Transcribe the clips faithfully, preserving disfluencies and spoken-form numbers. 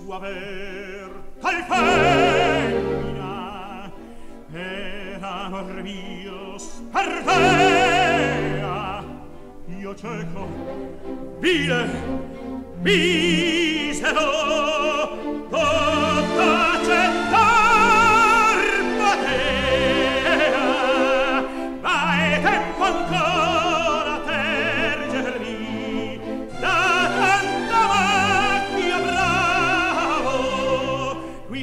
sua verta femmina era amor mio sperdea io cieco vile misero tutta accettar potea ma è tempo ancora tergermi da tanta macchia bravo qui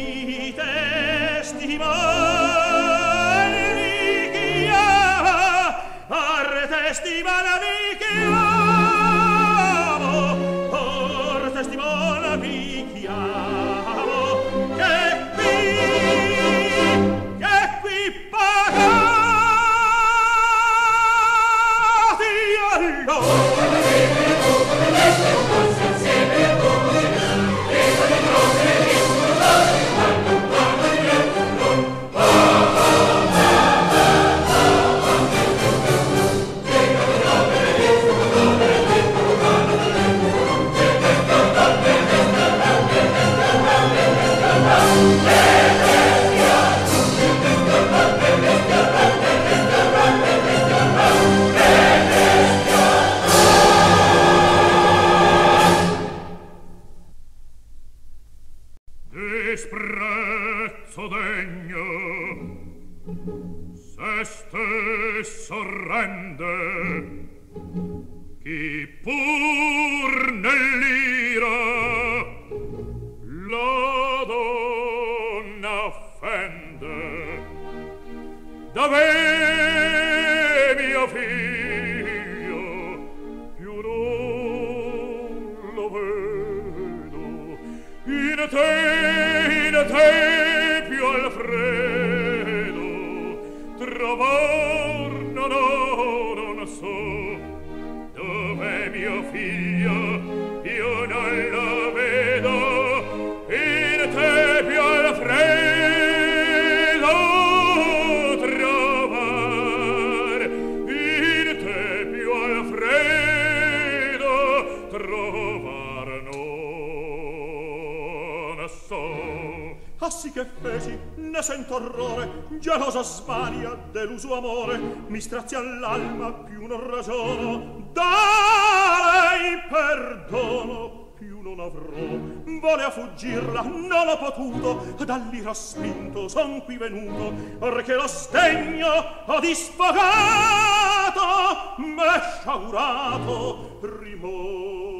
testimoni mi chiama ar testimoni mi chiamo or testimoni mi chiamo che qui che qui pagati allora disprezzo degno se stesso rende chi pur nell'ira la donna offende dove mio figlio più non lo vedo in te in te più Alfredo trovar no no non so dove mio figlio io non lo vedo in te più Alfredo trovar in te più Alfredo trovar non so ah sì che feci ne sento orrore gelosa smania deluso amore mi strazia l'alma più non ragiono dai perdono più non avrò volea fuggirla non ho potuto dall'ira spinto son qui venuto perché lo sdegno ho disfogato m'è sciagurato rimorso